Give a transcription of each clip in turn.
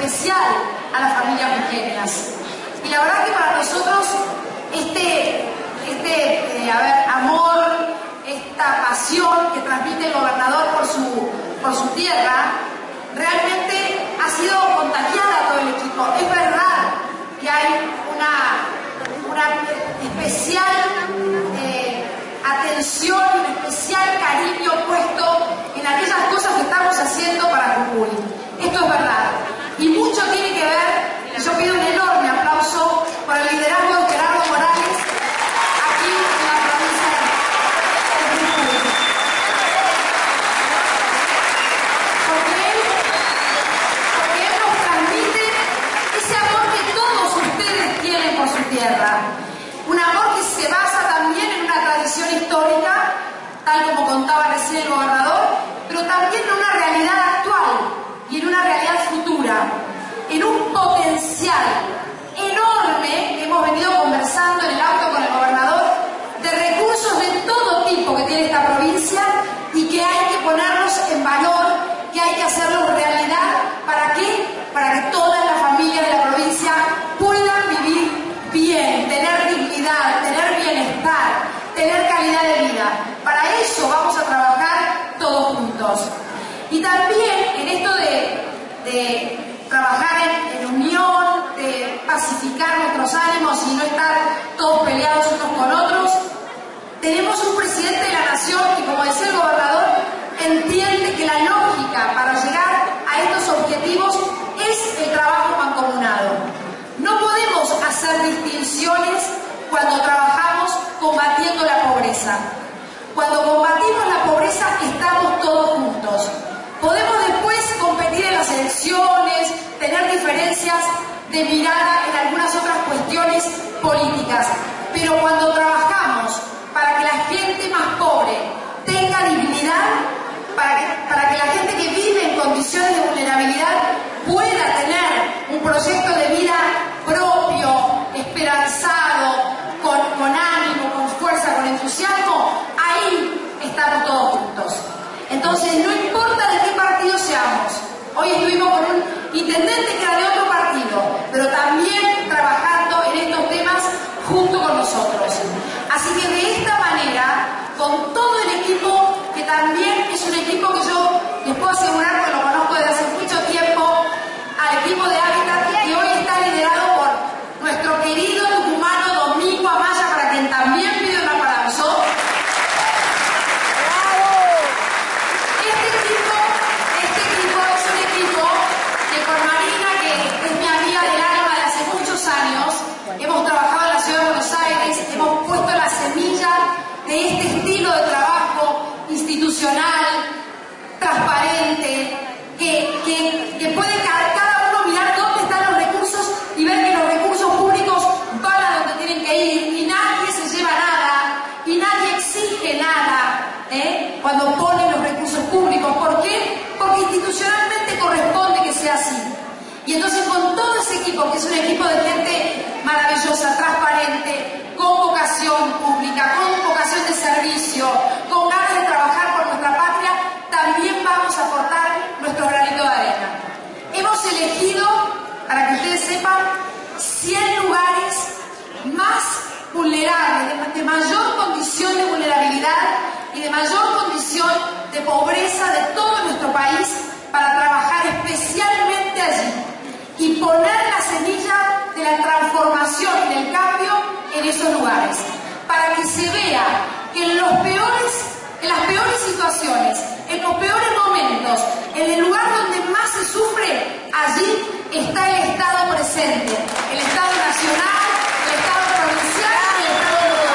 especial a las familias jujeñas. Y la verdad que para nosotros amor, esta pasión que transmite el gobernador por su tierra, realmente ha sido contagiada a todo el equipo. Es verdad que hay una especial atención, un especial cariño puesto en aquellas cosas que estamos haciendo para Jujuy. Esto es verdad. Y mucho tiene que ver, y yo pido un enorme aplauso por el liderazgo de Gerardo Morales aquí en la provincia de Jujuy. Porque él nos transmite ese amor que todos ustedes tienen por su tierra. Un amor que se basa también en una tradición histórica, tal como contaba recién el gobernador, pero también en una realidad actual y en una realidad futura, en un potencial enorme que hemos venido conversando en el auto con el gobernador, de recursos de todo tipo que tiene esta provincia y que hay que ponerlos en valor, que hay que hacerlos realidad. ¿Para qué? Para que todas las familias de la provincia puedan vivir bien, tener dignidad, tener bienestar, tener calidad de vida. Para eso vamos a trabajar todos juntos. Y también en esto de trabajar en unión, de pacificar nuestros ánimos y no estar todos peleados unos con otros, tenemos un presidente de la nación que, como decía el gobernador, entiende que la lógica para llegar a estos objetivos es el trabajo mancomunado. No podemos hacer distinciones cuando trabajamos combatiendo la pobreza. Cuando combatimos la pobreza estamos todos juntos. Podemos después competir en las elecciones, tener diferencias de mirada en algunas otras cuestiones políticas, pero cuando trabajamos para que la gente más pobre tenga dignidad, para que la gente que vive en condiciones de vulnerabilidad pueda tener un proyecto de vida propio, esperanzado, con ánimo, con fuerza, con entusiasmo, ahí estamos todos juntos. Entonces, no importa de qué partido seamos. Hoy estuvimos con un intendente que era de otro partido, pero también trabajando en estos temas junto con nosotros. Así que de esta manera, con todo el equipo, que también es un equipo que yo les puedo asegurar que lo conozco desde hace mucho tiempo, al equipo de Hábitat, que hoy está liderado por nuestro querido tucumano Domingo Amaya, para quien también pido un aplauso. Este equipo es un equipo que con Marina, que es mi amiga del alma de hace muchos años, hemos trabajado en la ciudad de Buenos Aires, hemos puesto la semilla de este estilo de trabajo institucional, transparente, que puede cada uno mirar dónde están los recursos y ver que los recursos públicos van a donde tienen que ir y nadie se lleva nada y nadie exige nada cuando ponen los recursos públicos. ¿Por qué? Porque institucionalmente corresponde que sea así. Y entonces con todo ese equipo, que es un equipo de gente maravillosa, transparente, con vocación pública, con vocación de servicio, con ganas de trabajar por nuestra patria, también vamos a aportar nuestro granito de arena. Hemos elegido, para que ustedes sepan, 100 lugares más vulnerables, de mayor condición de vulnerabilidad y de mayor condición de pobreza de todo nuestro país, para trabajar especialmente allí y poner la semilla de la transformación y del cambio en esos lugares, para que se vea que en las peores situaciones, en los peores momentos, en el lugar donde más se sufre, allí está el Estado presente, el Estado nacional, el Estado provincial y el Estado local.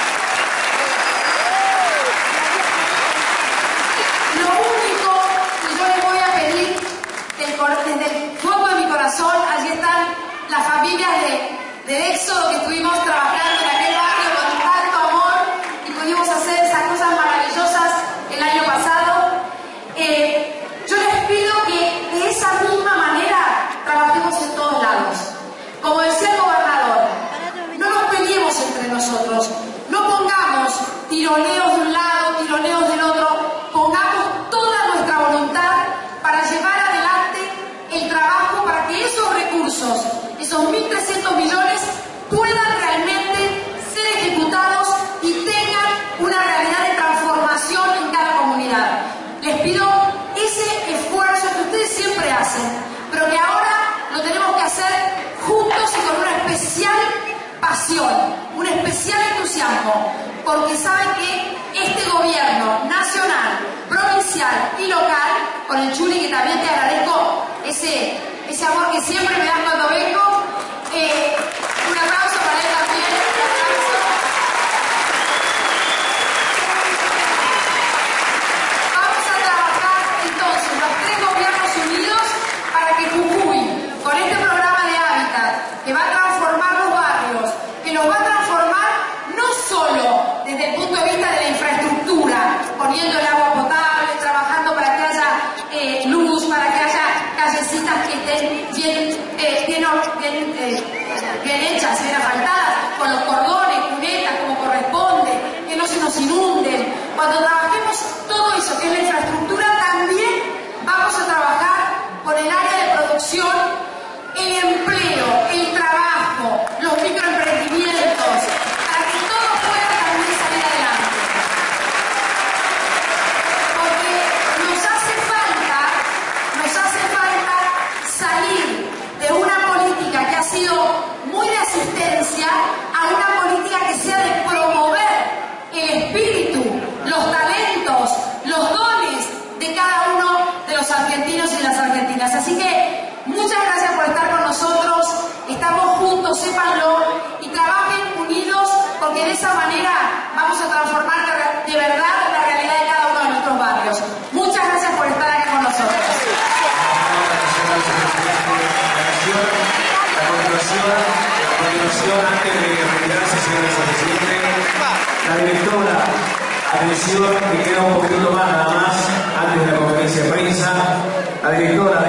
Lo único que yo les voy a pedir, desde el fondo de mi corazón, allí están las familias de Éxodo, que estuvimos trabajando en aquel barrio con tanto amor y pudimos hacer esas cosas maravillosas el año pasado. Yo les pido que de esa misma manera trabajemos en todos lados. Como decía el gobernador, no nos peleemos entre nosotros, no pongamos tironeos de un lado, tironeos del otro, pongamos toda nuestra voluntad para llevar adelante el trabajo, para que que esos recursos, esos 1.300 millones, puedan realmente ser ejecutados y tengan una realidad de transformación en cada comunidad. Les pido ese esfuerzo que ustedes siempre hacen, pero que ahora lo tenemos que hacer juntos y con una especial pasión, un especial entusiasmo, porque saben que este gobierno nacional, provincial y local, con el Chuli, que también te agradezco ese amor que siempre me das cuando vengo, un aplauso para él también, un aplauso. Vamos a trabajar entonces los tres gobiernos unidos para que Jujuy, con este programa de hábitat, que va a transformar los barrios, que los va a transformar no solo desde el punto de vista de la infraestructura, poniendo el agua potable, trabajando para que haya luz, para que haya callecitas que estén bien hechas, bien asfaltadas, con los cordones, cunetas, como corresponde, que no se nos inunden. Cuando trabajemos todo eso, que es la infraestructura, también vamos a trabajar con el área de producción, el empleo, el trabajo, los microemprendimientos, para que todo pueda también salir adelante. Porque nos hace falta salir de una política que ha sido muy de asistencia a una política que sea de promover el espíritu, los talentos, los dones de cada uno de los argentinos y las argentinas. Así que muchas gracias por estar con nosotros, estamos juntos, sépanlo, y trabajen unidos, porque de esa manera vamos a transformar de verdad la realidad de cada uno de nuestros barrios. Muchas gracias por estar acá con nosotros. A continuación, antes de retirarse, señores presidente, la directora, atención, que queda un poquito más nada más, antes de la conferencia de prensa, la directora